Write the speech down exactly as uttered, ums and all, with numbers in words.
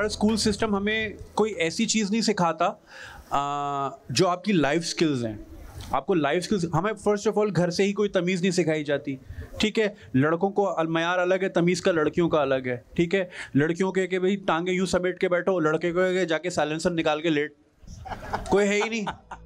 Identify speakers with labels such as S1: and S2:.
S1: School system हमें कोई ऐसी चीज़ नहीं सिखाता आ, जो आपकी लाइफ स्किल्स हैं। आपको लाइफ स्किल्स, हमें फर्स्ट ऑफ ऑल घर से ही कोई तमीज़ नहीं सिखाई जाती। ठीक है, लड़कों को मयार अलग है, तमीज़ का लड़कियों का अलग है। ठीक है, लड़कियों के कि भाई टांगे यूँ समेट के बैठो, लड़के को जाके साइलेंसर निकाल के लेट, कोई है ही नहीं।